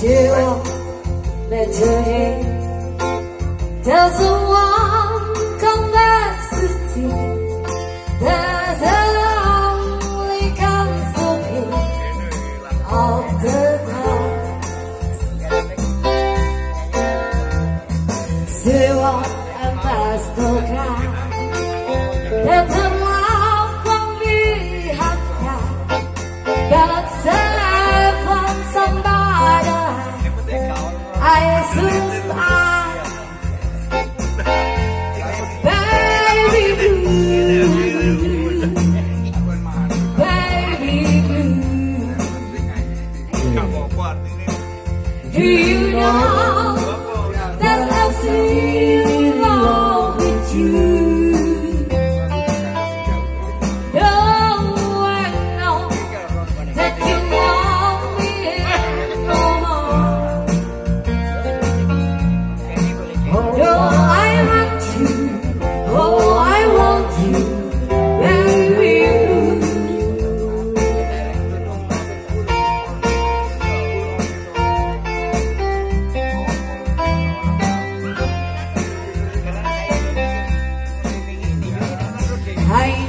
will let her in. Doesn't want complexity. There's a lonely concept of the past. Sewa and pastokan tetaplah pemilihannya. God save from somebody. I survive. Baby blue, baby blue. Do you know that I'm still in love with you? I